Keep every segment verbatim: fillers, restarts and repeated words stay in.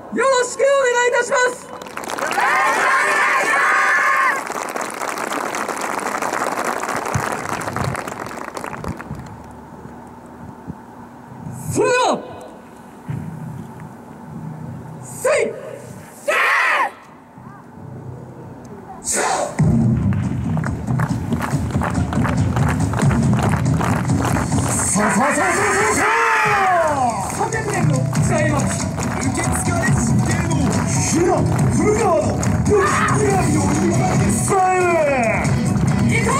よろしくお願いいたします。よろしくお願いします。それではせいせーさあさあさあさあさあさんびゃくねんの時代末受け継がれし芸能飛騨古川のよき未来を今に伝えるいこう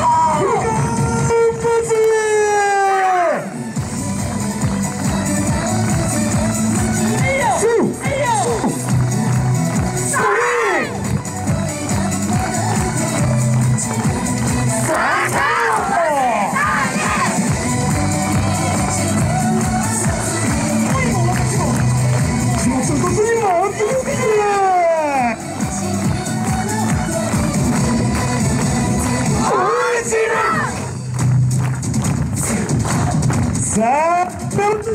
さあ、やっていこうぜ。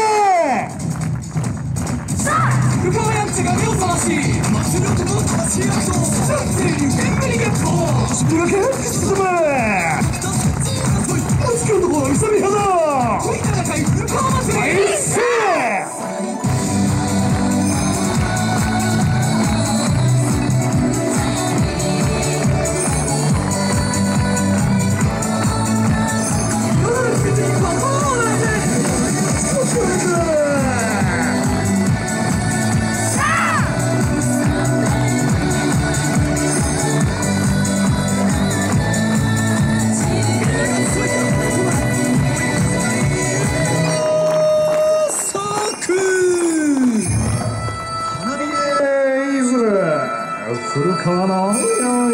さあ、古川やんちが目を覚まし、マス力の魂アクション、人生に変化にゲット。自分が結構進む。あつきのところ、勇み派だ。恋戦い、古川祭り。いっせー。古川のように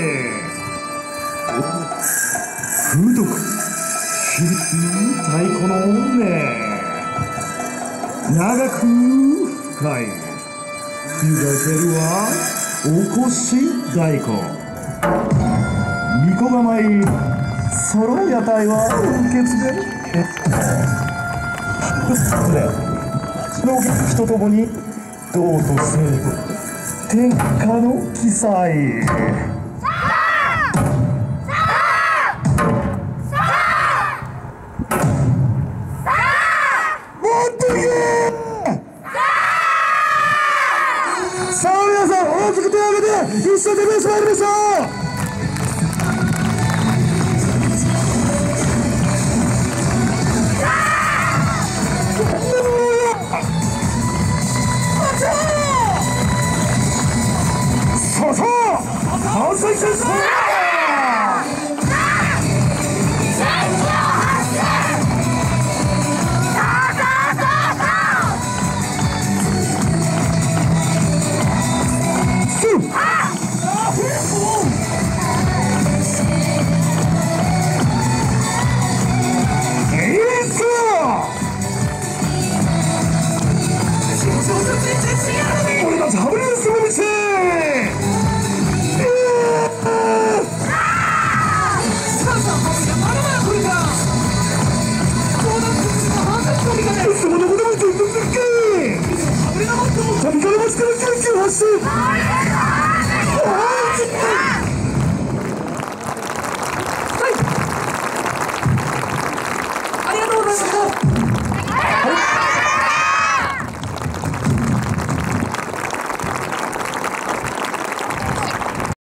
風徳響く太鼓の音ね長く深い湯がけるはおこし太鼓巫女が舞いその屋台は受け継げるの劇とともに道と西部天下の記載。さあさあさあさあ持っていけ。さあ皆さん大きく手を挙げて一緒にデビューしてまいりましょう。そうそう完成しました。俺たちハブリンスの道。そのどこでも全然するけ。旅から街から救急発進。